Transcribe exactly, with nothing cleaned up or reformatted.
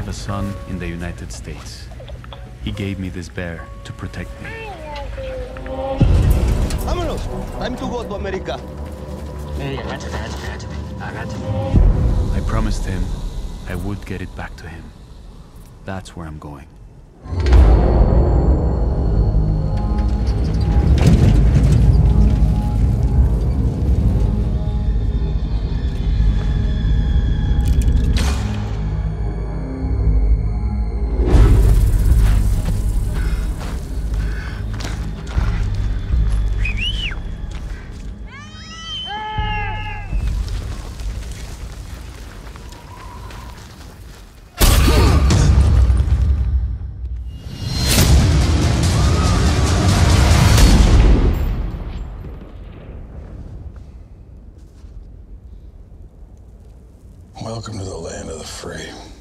have a son in the United States. He gave me this bear to protect me. Vámonos! Time to go to America. Hey, agachate, agachate, agachate. Agachate. I promised him I would get it back to him. That's where I'm going. Welcome to the land of the free.